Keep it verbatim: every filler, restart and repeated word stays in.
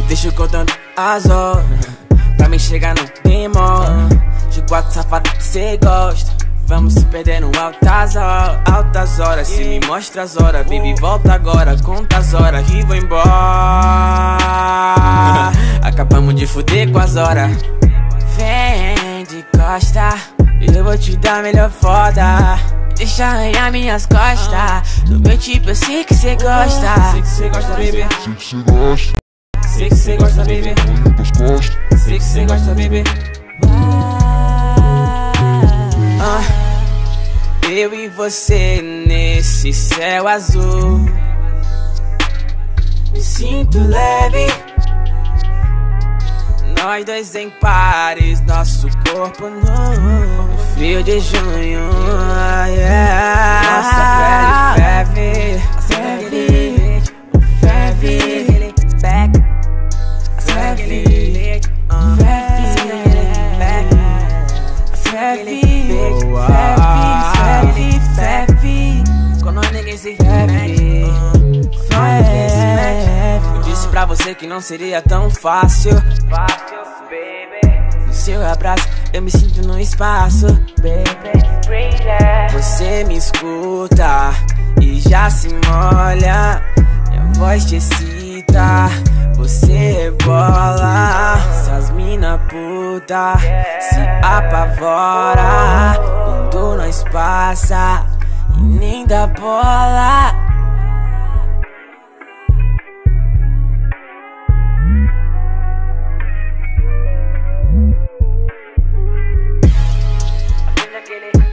Deixa eu contando as horas pra mim chegar não demora. De quatro safado cê gosta, vamos se perder no altas horas. Altas horas, se me mostra as horas. Baby, volta agora, conta as horas e vou embora. Acabamos de fuder com as horas. Vem de costa, eu vou te dar melhor foda. Deixa arranhar minhas costas. Do meu tipo eu sei que cê gosta. Sei que cê gosta, baby. Sei que cê gosta. Sei que cê gosta, baby. Das costas. Sei que cê gosta, baby. Ah, eu e você nesse céu azul. Me sinto leve. Nós dois em pares, nosso corpo nu. Frio de junho, yeah. Nossa pele ferve, ferve, ferve, back, ferve, ferve, ferve, ferve, ferve. Quando ninguém se ferve, eu disse pra você que não seria tão fácil. No seu abraço eu me sinto no espaço, baby. Você me escuta e já se molha. Minha voz te excita, você rebola. Essas mina puta se apavora quando nós passa e nem dá bola. Aquele